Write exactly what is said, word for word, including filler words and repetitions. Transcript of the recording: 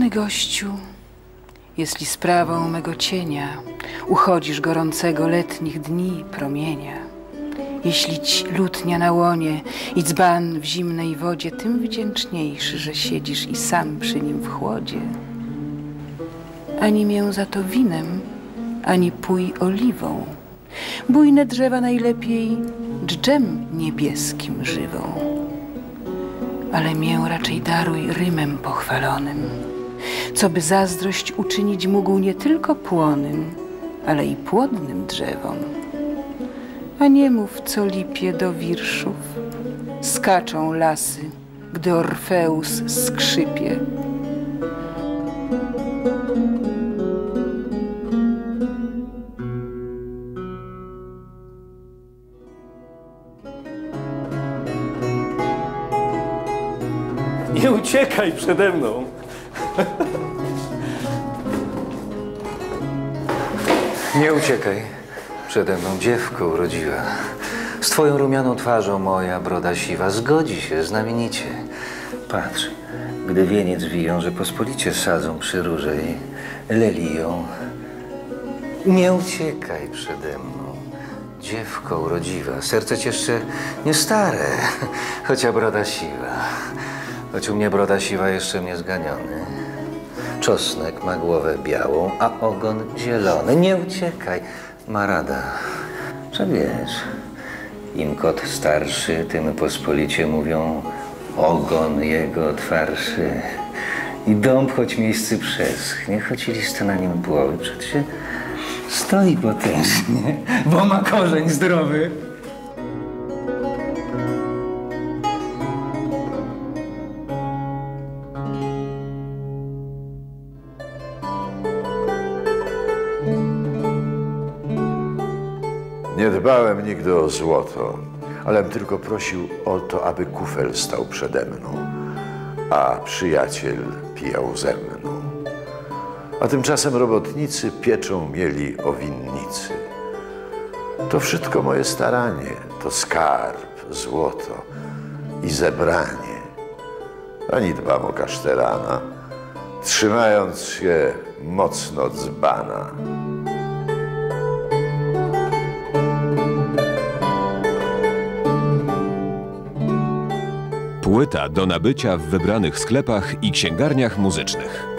Kochany gościu, jeśli sprawą mego cienia uchodzisz gorącego letnich dni promienia, jeśli ci lutnia na łonie i dzban w zimnej wodzie, tym wdzięczniejszy, że siedzisz i sam przy nim w chłodzie. Ani mię za to winem, ani pój oliwą. Bujne drzewa najlepiej dżdżem niebieskim żywą. Ale mię raczej daruj rymem pochwalonym, co by zazdrość uczynić mógł nie tylko płonym, ale i płodnym drzewom. A nie mów, co lipie do wierszów, skaczą lasy, gdy Orfeus skrzypie. Nie uciekaj przede mną. Nie uciekaj przede mną, dziewko urodziła. Z twoją rumianą twarzą moja broda siwa zgodzi się znamienicie. Patrz, gdy wieniec wiją, że pospolicie sadzą przy róże i leliją. Nie uciekaj przede mną, dziewko urodziwa. Serce ci jeszcze nie stare, chocia broda siwa. Choć u mnie broda siwa jeszcze nie zganiony. Czosnek ma głowę białą, a ogon zielony. Nie uciekaj, ma rada. Co wiesz, im kot starszy, tym pospolicie mówią ogon jego twarszy. I dąb, choć miejscy przeschnie, choć lista na nim płowy, przecież stoi potężnie, bo ma korzeń zdrowy. Nie dbałem nigdy o złoto, alem tylko prosił o to, aby kufel stał przede mną, a przyjaciel pijał ze mną. A tymczasem robotnicy pieczą mieli o winnicy. To wszystko moje staranie, to skarb, złoto i zebranie. Ani dbam o kasztelana, trzymając się mocno dzbana. Płyta do nabycia w wybranych sklepach i księgarniach muzycznych.